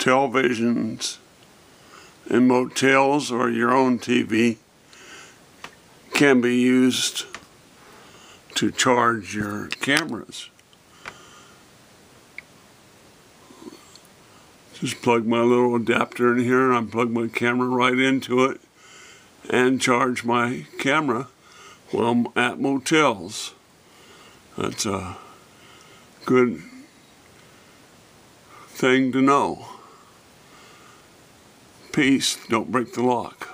televisions in motels or your own TV can be used to charge your cameras. Just plug my little adapter in here and I plug my camera right into it and charge my camera while I'm at motels. That's a good thing to know. Peace, don't break the lock.